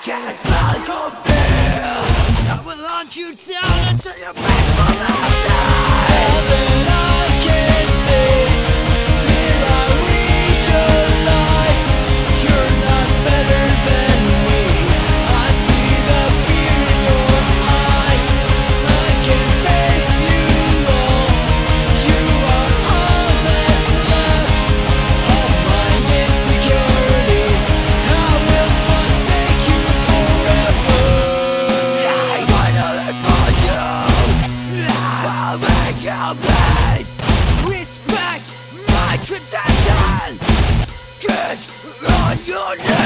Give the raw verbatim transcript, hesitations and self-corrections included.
can smell your fear. I will hunt you down until you're back for the time. All that I can say, clear I realize you're not better than me. I see the fear in your eyes. I can face you all. You are all that's left of my insecurities. I will forsake you forever. I wanna live for you. I'll make you bleed. Respect my tradition. Get on your knees.